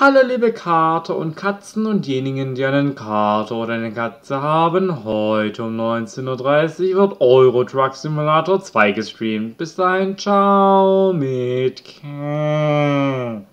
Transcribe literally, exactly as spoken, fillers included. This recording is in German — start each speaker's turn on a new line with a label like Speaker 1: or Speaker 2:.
Speaker 1: Hallo liebe Kater und Katzen und diejenigen, die einen Kater oder eine Katze haben. Heute um neunzehn Uhr dreißig wird Euro Truck Simulator zwei gestreamt. Bis dahin, ciao mit Ken.